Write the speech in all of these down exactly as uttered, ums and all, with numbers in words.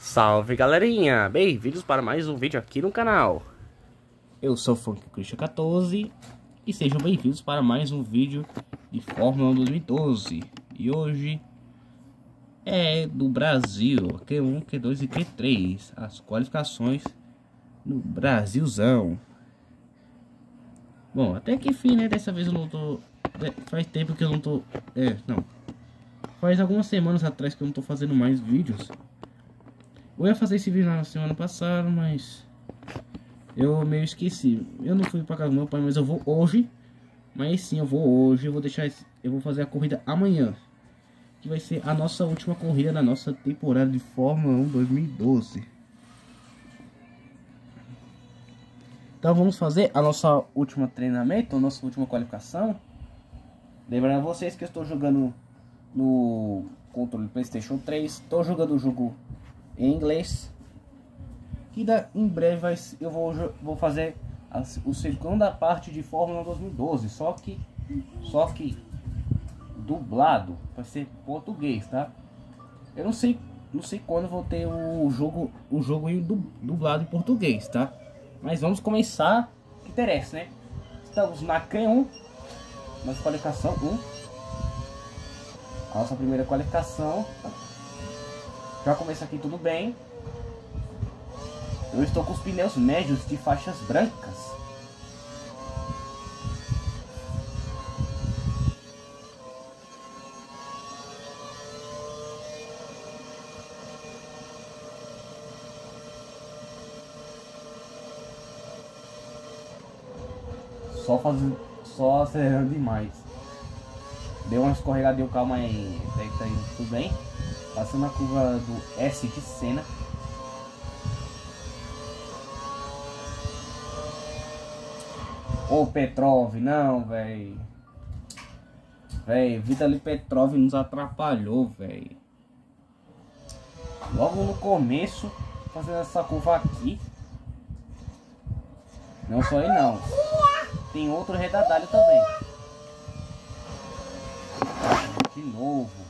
Salve galerinha, bem-vindos para mais um vídeo aqui no canal. Eu sou o Funk Christian quatorze e sejam bem-vindos para mais um vídeo de Fórmula um dois mil e doze. E hoje é do Brasil, Q um, Q dois e Q três, as qualificações no Brasilzão. Bom, até que enfim, né, dessa vez eu não tô... Faz tempo que eu não tô... É, não. Faz algumas semanas atrás que eu não tô fazendo mais vídeos. Eu ia fazer esse vídeo na semana passada, mas eu meio esqueci. Eu não fui pra casa do meu pai, mas eu vou hoje. Mas sim, eu vou hoje. Eu vou deixar esse, eu vou fazer a corrida amanhã, que vai ser a nossa última corrida da nossa temporada de Fórmula um dois mil e doze. Então vamos fazer a nossa última treinamento, a nossa última qualificação. Lembrando a vocês que eu estou jogando no controle PlayStation três. Estou jogando o jogo em inglês, que da, em breve vai, eu vou, vou fazer a, a segunda parte de Fórmula dois mil e doze, só que só que dublado, vai ser português, tá? Eu não sei não sei quando vou ter o jogo o jogo em dublado em português, tá? Mas vamos começar, que interessa, né? Estamos na Q um, nossa qualificação um, a nossa primeira qualificação. Já começa aqui tudo bem. Eu estou com os pneus médios de faixas brancas. Só fazendo, só acelerando demais. Deu uma escorregadinha, calma aí. Até que tá indo tudo bem. Passando a curva do S de Senna. Ô Petrov, não, velho. Velho, Vitaly Petrov nos atrapalhou, velho. Logo no começo, fazendo essa curva aqui. Não só ele não. Tem outro redadalho também. De novo.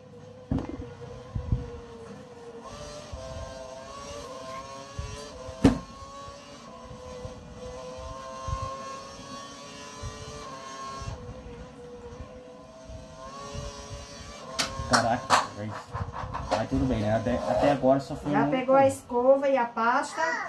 Caraca, mas tudo bem, né? Até, até agora só foi. Já pegou a escova e a pasta?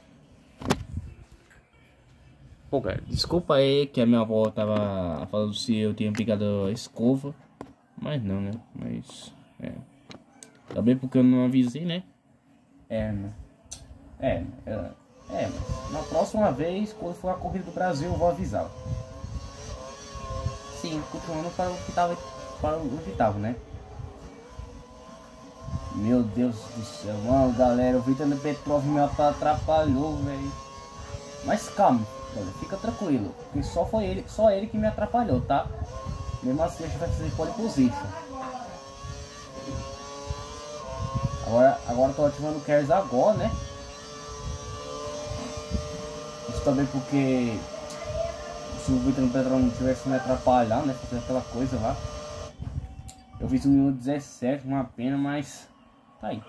Pô, cara, desculpa aí que a minha avó tava falando se eu tinha pegado a escova. Mas não, né? Mas. É. Também porque eu não avisei, né? É, né? É, é. É, mas na próxima vez, quando for a corrida do Brasil, eu vou avisar. Sim, continuando para o que tava. Para o que tava, né? Meu Deus do céu, mano, galera, o Vitaly Petrov me atrapalhou, velho. Mas calma, galera, fica tranquilo, porque só foi ele, só ele que me atrapalhou, tá? Mesmo assim a gente vai fazer pole position. Agora, agora eu tô ativando o Cares agora, né? Isso também porque se o Vitaly Petrov não tivesse me atrapalhado, né? Fazer aquela coisa lá. Eu fiz um minuto dezessete, uma pena, mas tá aí.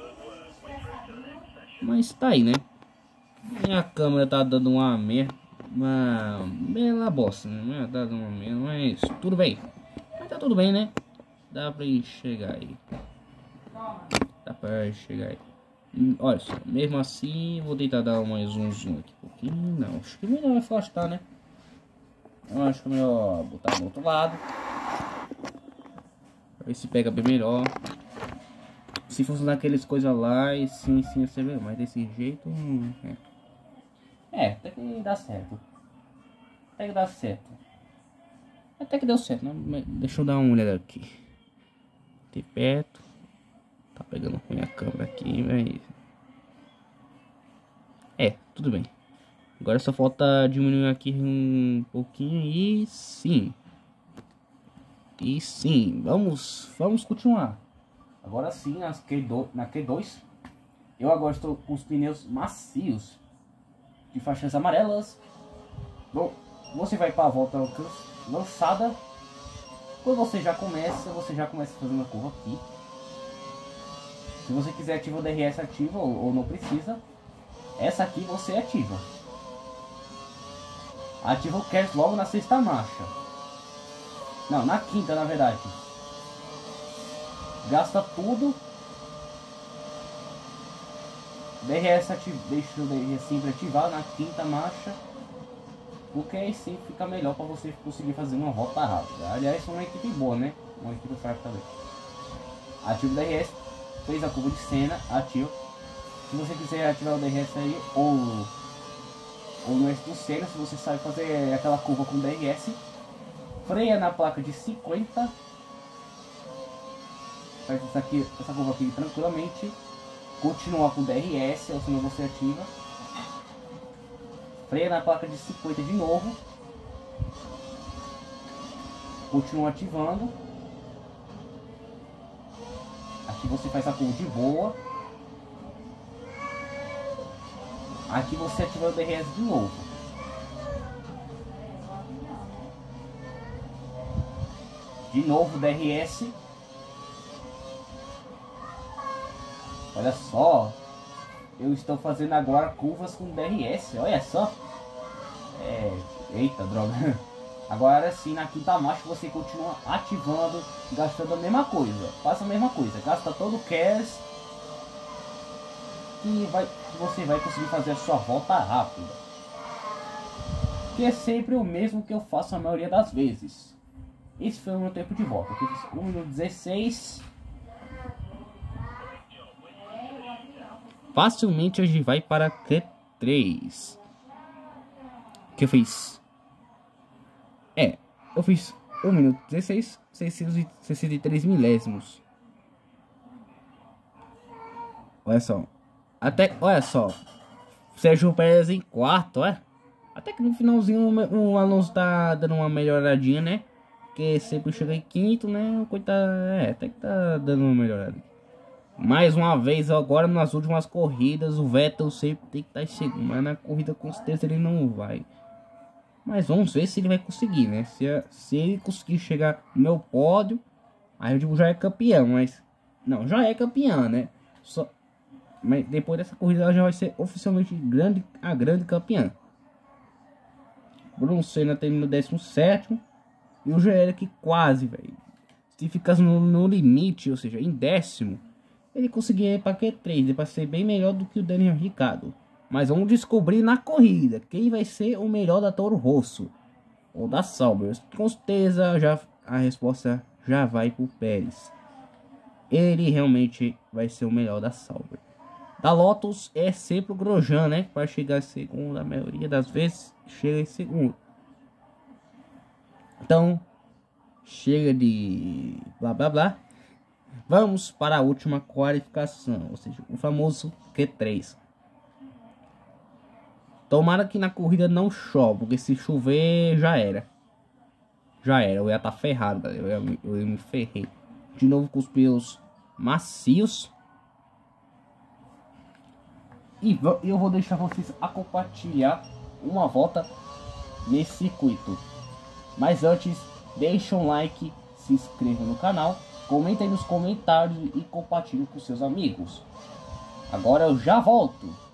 Mas tá aí, né? Minha câmera tá dando uma merda. Uma bela bosta, né? Tá dando uma merda, mas tudo bem. Mas tá tudo bem, né? Dá pra ir chegar aí. Dá pra ir chegar aí. Hum, olha só, mesmo assim, vou tentar dar mais um zoom aqui um pouquinho. Não, acho que é melhor afastar, né? Eu acho que é melhor botar do outro lado. Ver se pega bem melhor. Se fosse naqueles coisas lá, e sim, sim, você vê, mas desse jeito. Hum, é. é, até que dá certo. Até que dá certo. Até que deu certo, né? Deixa eu dar uma olhada aqui. De perto. Tá pegando ruim a câmera aqui, mas. É, tudo bem. Agora só falta diminuir aqui um pouquinho e sim. E sim, vamos, vamos continuar. Agora sim, nas Q dois, na Q dois, eu agora estou com os pneus macios de faixas amarelas. Bom, você vai para a volta lançada. Quando você já começa, você já começa fazendo a curva aqui. Se você quiser ativar o D R S ativa ou, ou não precisa, essa aqui você ativa. Ativa o Kers logo na sexta marcha. Não, na quinta na verdade. Gasta tudo. D R S ativa, deixa o D R S sempre ativado na quinta marcha. Porque aí sim fica melhor para você conseguir fazer uma volta rápida. Aliás, é uma equipe boa, né? Uma equipe fraca também. Ativa o D R S. Fez a curva de cena, ativa. Se você quiser ativar o D R S aí, ou, ou no S do Senna, se você sabe fazer aquela curva com D R S, freia na placa de cinquenta. Faz essa, aqui, essa curva aqui tranquilamente. Continua com D R S, ou senão você ativa. Freia na placa de cinquenta de novo. Continua ativando. Aqui você faz a curva de boa. Aqui você ativa o D R S de novo. De novo D R S. Olha só. Eu estou fazendo agora curvas com D R S. Olha só. É... Eita, droga. Agora sim, na quinta marcha você continua ativando, gastando a mesma coisa. Faça a mesma coisa. Gasta todo o Kers. Que, vai, que você vai conseguir fazer a sua volta rápida. Que é sempre o mesmo que eu faço a maioria das vezes. Esse foi o meu tempo de volta. Eu fiz um minuto dezesseis. Facilmente a gente vai para Q três. Que eu fiz? É, eu fiz um minuto dezesseis, seiscentos e sessenta e três milésimos. Olha só. Até, olha só. Sérgio Pérez em quarto, é. Até que no finalzinho o, o Alonso tá dando uma melhoradinha, né? Porque sempre chega em quinto, né? O coitado, é, até que tá dando uma melhorada. Mais uma vez, agora nas últimas corridas, o Vettel sempre tem que estar em segundo. Mas na corrida com certeza ele não vai. Mas vamos ver se ele vai conseguir, né? Se, se ele conseguir chegar no meu pódio, aí eu digo já é campeão. Mas não, já é campeão, né? Só, mas depois dessa corrida ela já vai ser oficialmente grande, a grande campeã. Bruno Senna terminou décimo sétimo. E o G L que quase, velho. Se ficasse no, no limite, ou seja, em décimo, ele conseguia ir para Q três, para ser bem melhor do que o Daniel Ricciardo. Mas vamos descobrir na corrida quem vai ser o melhor da Toro Rosso ou da Sauber. Com certeza já a resposta já vai para o Pérez. Ele realmente vai ser o melhor da Sauber. Da Lotus é sempre o Grosjean, né? Para chegar em segundo, a maioria das vezes chega em segundo. Então, chega de blá blá blá. Vamos para a última qualificação, ou seja, o famoso Q três. Tomara que na corrida não chove, porque se chover já era. Já era, eu ia estar ferrado, galera. Eu, ia, eu ia me ferrei. De novo com os pneus macios. E eu vou deixar vocês a compartilhar uma volta nesse circuito. Mas antes, deixa um like, se inscreva no canal, comenta aí nos comentários e compartilhe com seus amigos. Agora eu já volto.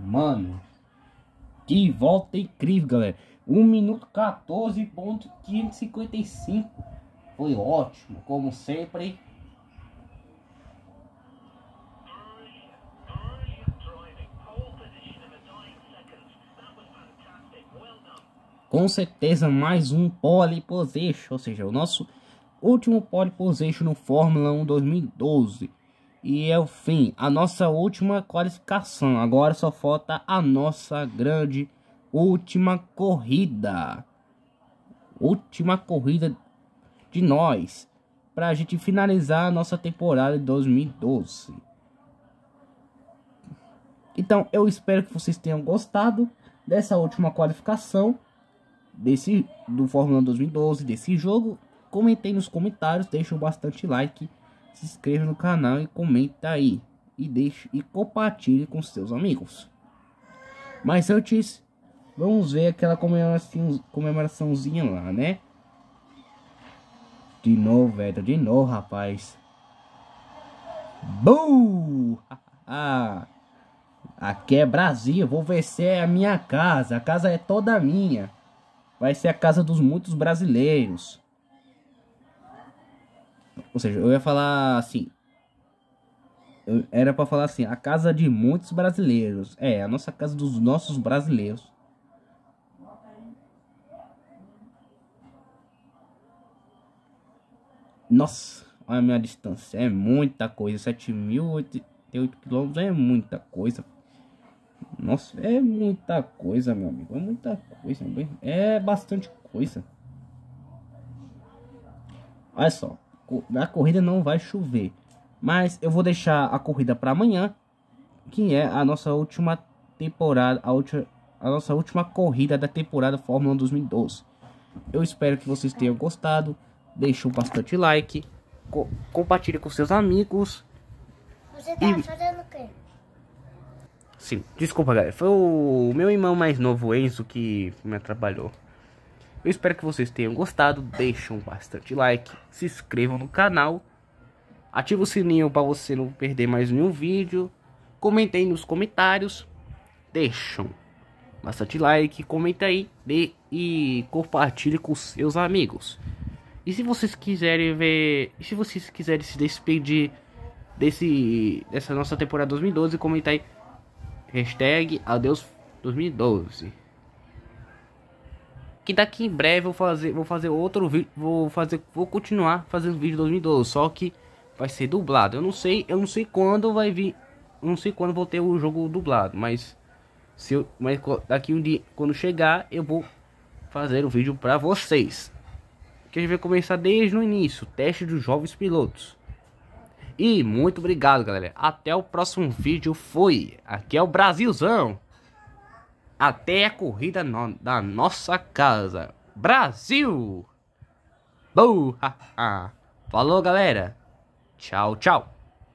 Mano, que volta incrível, galera. um minuto quatorze ponto quinhentos e cinquenta e cinco. Foi ótimo, como sempre. Com certeza mais um pole position, ou seja, o nosso último pole position no Fórmula um dois mil e doze. E é o fim, a nossa última qualificação. Agora só falta a nossa grande última corrida. Última corrida de nós, para a gente finalizar a nossa temporada de dois mil e doze. Então eu espero que vocês tenham gostado dessa última qualificação desse do Fórmula um dois mil e doze, desse jogo. Comentei nos comentários, deixem bastante like, se inscreva no canal e comenta aí e deixe e compartilhe com seus amigos. Mas antes, vamos ver aquela comemoração, comemoraçãozinha lá, né? De novo, velho, de novo, rapaz. Bum! Aqui é Brasil, vou ver se é a minha casa. A casa é toda minha. Vai ser a casa dos muitos brasileiros. Ou seja, eu ia falar assim. Eu, era pra falar assim, a casa de muitos brasileiros. É, a nossa casa dos nossos brasileiros. Nossa, olha a minha distância. É muita coisa. sete mil e oitenta e oito quilômetros é muita coisa. Nossa, é muita coisa, meu amigo. É muita coisa. É bastante coisa. Olha só. Na corrida não vai chover. Mas eu vou deixar a corrida para amanhã. Que é a nossa última temporada. A, última, a nossa última corrida da temporada Fórmula um dois mil e doze. Eu espero que vocês tenham gostado. Deixe bastante like. Co compartilhe com seus amigos. Você tá e... fazendo o quê? Sim, desculpa, galera. Foi o meu irmão mais novo, Enzo, que me atrapalhou. Eu espero que vocês tenham gostado. Deixem bastante like. Se inscrevam no canal. Ative o sininho para você não perder mais nenhum vídeo. Comentem nos comentários. Deixem bastante like. Comenta aí. Dê, e compartilhe com seus amigos. E se vocês quiserem ver... E se vocês quiserem se despedir desse, dessa nossa temporada dois mil e doze, comenta aí. Hashtag adeus dois mil e doze. Que daqui em breve eu vou fazer, vou fazer outro vídeo, vou fazer, vou continuar fazendo vídeo dois mil e doze, só que vai ser dublado. Eu não sei, eu não sei quando vai vir, eu não sei quando vou ter o jogo dublado, mas se eu, mas daqui um dia, quando chegar, eu vou fazer o vídeo para vocês. Que a gente vai começar desde o início, teste dos jovens pilotos. E muito obrigado, galera. Até o próximo vídeo. Foi. Aqui é o Brasilzão. Até a corrida no, da nossa casa. Brasil. Boa. Falou, galera. Tchau, tchau.